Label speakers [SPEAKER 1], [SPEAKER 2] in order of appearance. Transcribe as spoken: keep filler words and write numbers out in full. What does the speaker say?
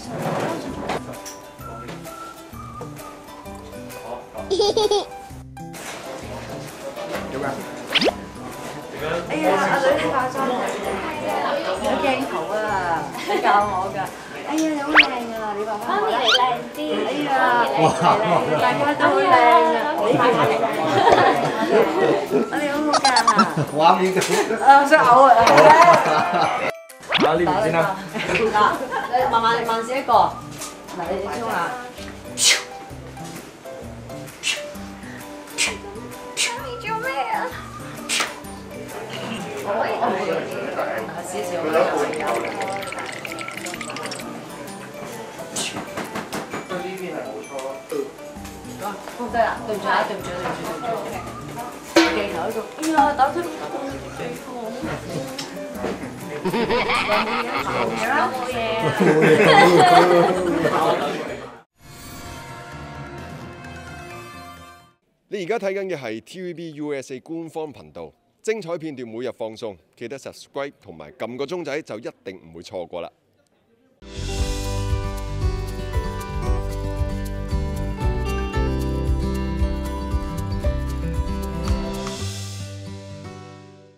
[SPEAKER 1] 點解？
[SPEAKER 2] 哎呀，阿女你化妝有鏡頭啊，你教我㗎。哎呀，你好靚啊！你畫翻我啦。
[SPEAKER 3] 媽咪你靚啲。
[SPEAKER 2] 哎呀，大家都好靚啊！你我哋好好㗎。
[SPEAKER 1] 畫面就
[SPEAKER 2] 啊，想嘔啊！
[SPEAKER 1] 啊呢邊先啦。
[SPEAKER 2] 嗱，你慢慢慢試一個。嗱，你哋衝下。你做咩啊？我我冇試試我
[SPEAKER 1] 呢邊係冇錯咯。
[SPEAKER 2] 哦，得啦，對唔住啊，對唔住，對唔住，對唔住。鏡頭喺度，哎呀，打出冇嘢。
[SPEAKER 4] 你而家睇緊嘅係 T V B U S A 官方頻道，精彩片段每日放送，記得 subscribe 同埋撳個鐘仔就一定唔會錯過啦。